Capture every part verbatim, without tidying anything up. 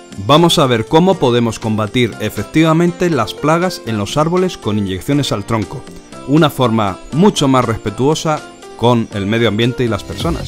Vamos a ver cómo podemos combatir efectivamente las plagas en los árboles con inyecciones al tronco, una forma mucho más respetuosa con el medio ambiente y las personas.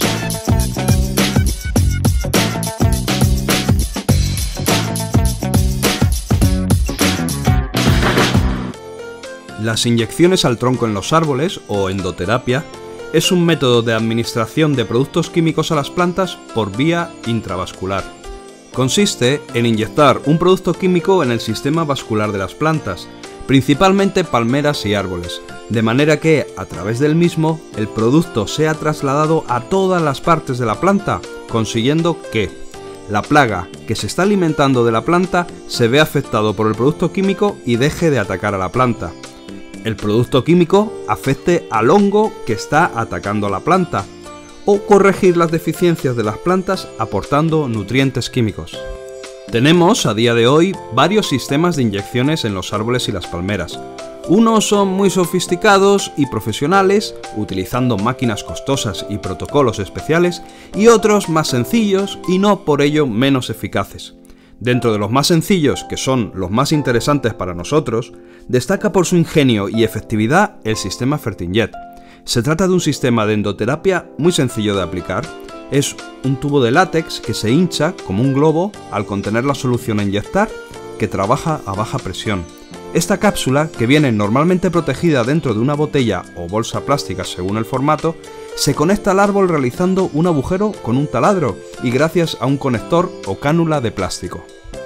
Las inyecciones al tronco en los árboles, o endoterapia, es un método de administración de productos químicos a las plantas por vía intravascular. Consiste en inyectar un producto químico en el sistema vascular de las plantas, principalmente palmeras y árboles, de manera que, a través del mismo, el producto sea trasladado a todas las partes de la planta, consiguiendo que la plaga que se está alimentando de la planta se vea afectado por el producto químico y deje de atacar a la planta. El producto químico afecte al hongo que está atacando a la planta, o corregir las deficiencias de las plantas aportando nutrientes químicos. Tenemos a día de hoy varios sistemas de inyecciones en los árboles y las palmeras. Unos son muy sofisticados y profesionales, utilizando máquinas costosas y protocolos especiales, y otros más sencillos y no por ello menos eficaces. Dentro de los más sencillos, que son los más interesantes para nosotros, destaca por su ingenio y efectividad el sistema Fertinjet. Se trata de un sistema de endoterapia muy sencillo de aplicar. Es un tubo de látex que se hincha como un globo al contener la solución a inyectar, que trabaja a baja presión. Esta cápsula, que viene normalmente protegida dentro de una botella o bolsa plástica según el formato, se conecta al árbol realizando un agujero con un taladro y gracias a un conector o cánula de plástico.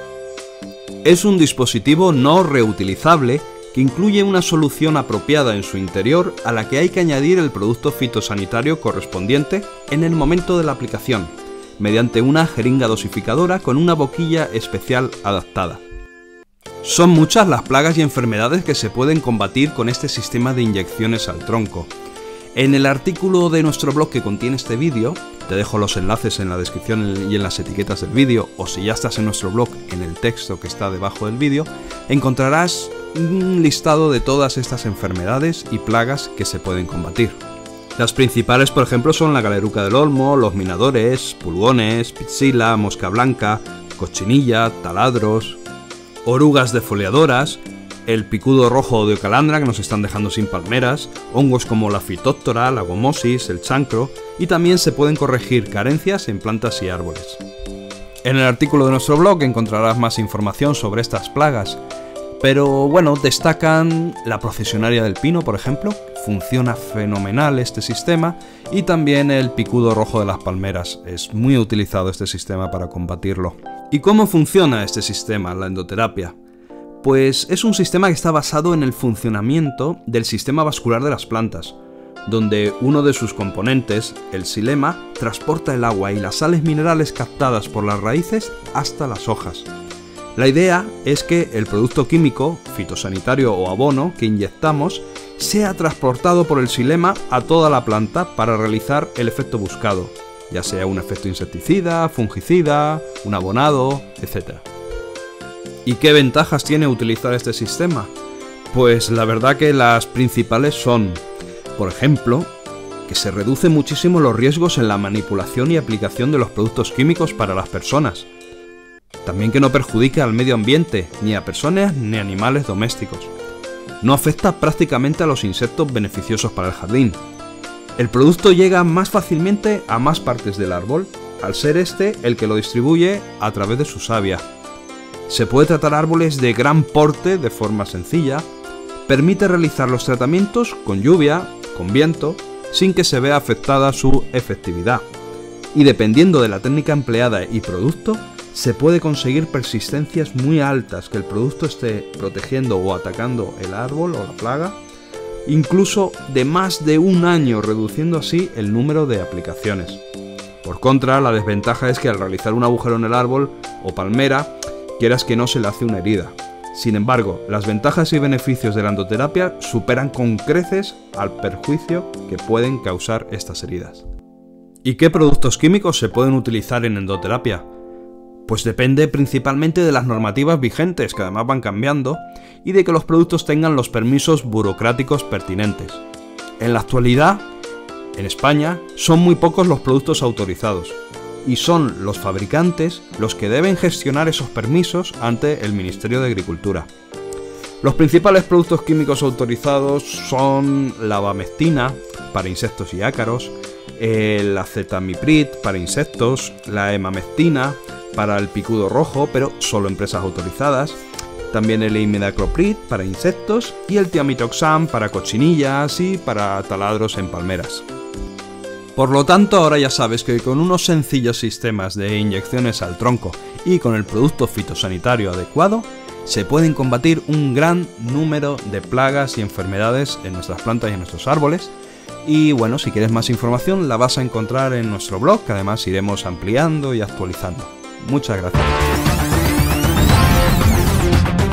Es un dispositivo no reutilizable que incluye una solución apropiada en su interior a la que hay que añadir el producto fitosanitario correspondiente en el momento de la aplicación, mediante una jeringa dosificadora con una boquilla especial adaptada. Son muchas las plagas y enfermedades que se pueden combatir con este sistema de inyecciones al tronco. En el artículo de nuestro blog que contiene este vídeo, te dejo los enlaces en la descripción y en las etiquetas del vídeo, o si ya estás en nuestro blog, en el texto que está debajo del vídeo, encontrarás un listado de todas estas enfermedades y plagas que se pueden combatir. Las principales, por ejemplo, son la galeruca del olmo, los minadores, pulgones, pixila, mosca blanca, cochinilla, taladros, orugas defoliadoras, el picudo rojo de ocalandra que nos están dejando sin palmeras, hongos como la fitóptora, la gomosis, el chancro, y también se pueden corregir carencias en plantas y árboles. En el artículo de nuestro blog encontrarás más información sobre estas plagas, pero bueno, destacan la procesionaria del pino, por ejemplo, funciona fenomenal este sistema, y también el picudo rojo de las palmeras, es muy utilizado este sistema para combatirlo. ¿Y cómo funciona este sistema, la endoterapia? Pues es un sistema que está basado en el funcionamiento del sistema vascular de las plantas, donde uno de sus componentes, el xilema, transporta el agua y las sales minerales captadas por las raíces hasta las hojas. La idea es que el producto químico, fitosanitario o abono que inyectamos sea transportado por el xilema a toda la planta para realizar el efecto buscado, ya sea un efecto insecticida, fungicida, un abonado, etcétera. ¿Y qué ventajas tiene utilizar este sistema? Pues la verdad que las principales son, por ejemplo, que se reducen muchísimo los riesgos en la manipulación y aplicación de los productos químicos para las personas. También que no perjudica al medio ambiente, ni a personas ni animales domésticos. No afecta prácticamente a los insectos beneficiosos para el jardín. El producto llega más fácilmente a más partes del árbol, al ser este el que lo distribuye a través de su savia. Se puede tratar árboles de gran porte de forma sencilla, permite realizar los tratamientos con lluvia, con viento, sin que se vea afectada su efectividad. Y dependiendo de la técnica empleada y producto, se puede conseguir persistencias muy altas, que el producto esté protegiendo o atacando el árbol o la plaga, incluso de más de un año, reduciendo así el número de aplicaciones. Por contra, la desventaja es que al realizar un agujero en el árbol o palmera, quieras que no se le hace una herida. Sin embargo, las ventajas y beneficios de la endoterapia superan con creces al perjuicio que pueden causar estas heridas. ¿Y qué productos químicos se pueden utilizar en endoterapia? Pues depende principalmente de las normativas vigentes, que además van cambiando, y de que los productos tengan los permisos burocráticos pertinentes. En la actualidad, en España, son muy pocos los productos autorizados. y son los fabricantes los que deben gestionar esos permisos ante el Ministerio de Agricultura. Los principales productos químicos autorizados son la abamectina para insectos y ácaros, el acetamiprid para insectos, la emamectina para el picudo rojo, pero solo empresas autorizadas, también el imidacloprid para insectos y el tiamitoxam para cochinillas y para taladros en palmeras. Por lo tanto, ahora ya sabes que con unos sencillos sistemas de inyecciones al tronco y con el producto fitosanitario adecuado, se pueden combatir un gran número de plagas y enfermedades en nuestras plantas y en nuestros árboles. Y bueno, si quieres más información la vas a encontrar en nuestro blog, que además iremos ampliando y actualizando. Muchas gracias.